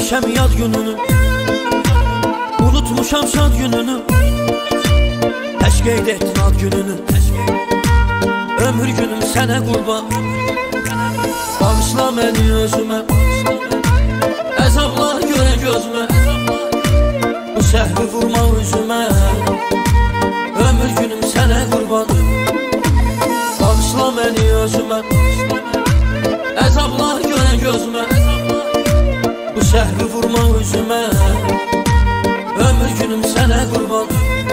Sevmişəm yad gününü, unutmuşam şad gününü. Təş qeyd etdin ad gününü, ömür günüm sənə qurban. Bağışla məni özümə, əzablar görə gözümə. Bu səhvi vurma üzümə, ömür günüm sənə qurban. Bağışla məni özümə, əzablar görə gözümə. Bu səhvi vurma üzümə, ömür günüm sənə qurban.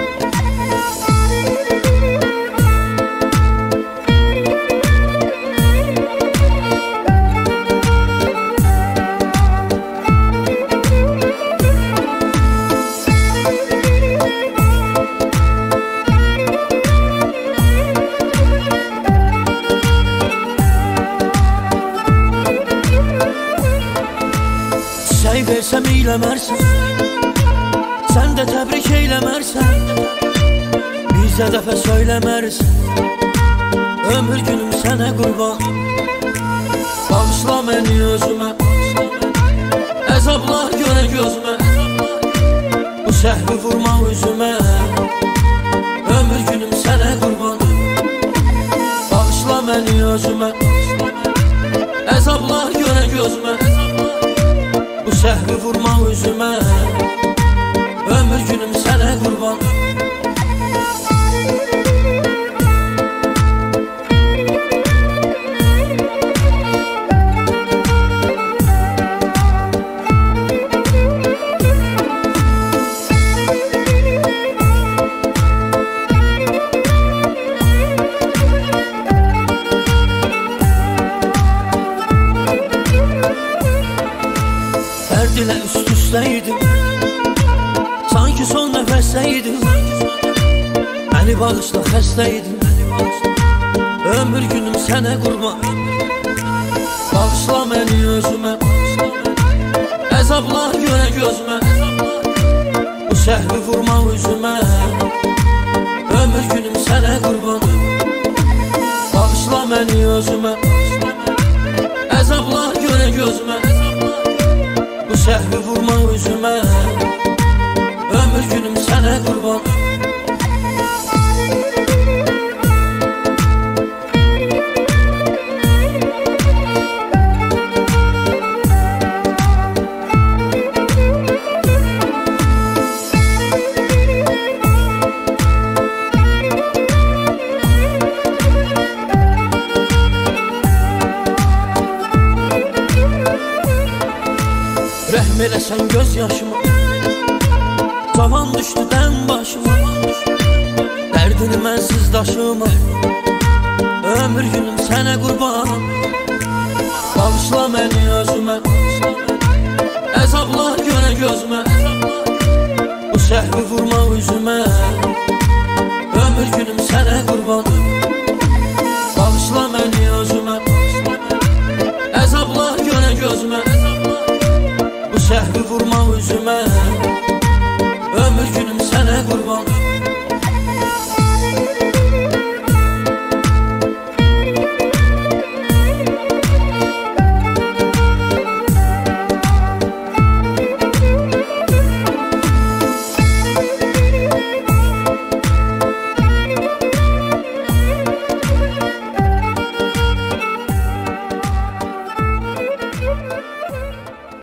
Çiçək versəm eyləmərsən, sən də təbrik eyləmərsən. Bizə dəfə söyləmərsən, ömür günüm sənə qurban. Bağışla məni özümə, əzablar görə gözümə. Bu səhvi vurma üzümə, ömür günüm sənə qurban. Bağışla məni özümə, əzablar görə gözümə. Bu səhvi vurma üzümə, ömür günüm sənə qurban. Dərd ilə üst-üstəydim, sanki son nəfəsdəydim. Məni bağışla xəstəydim, ömür günüm sənə qurban. Bağışla məni özümə, əzablar görə gözümə. Bu səhvi vurma üzümə, ömür günüm sənə qurban. Bağışla məni özümə, əzablar görə gözümə. Bu səhvi vurma üzümə, ömür günüm sənə qurban. Rəhm eləsən göz yaşıma, cavan düşdü dən başıma. Dərdini mənsiz daşıma, ömür günüm sənə qurban. Bağışla məni özümə, əzablar görə gözümə. Bu səhvi vurma üzümə, ömür günüm sənə qurban. Bağışla məni özümə, əzablar görə gözümə. Bu səhvi vurma üzümə, ömür günüm sənə qurban.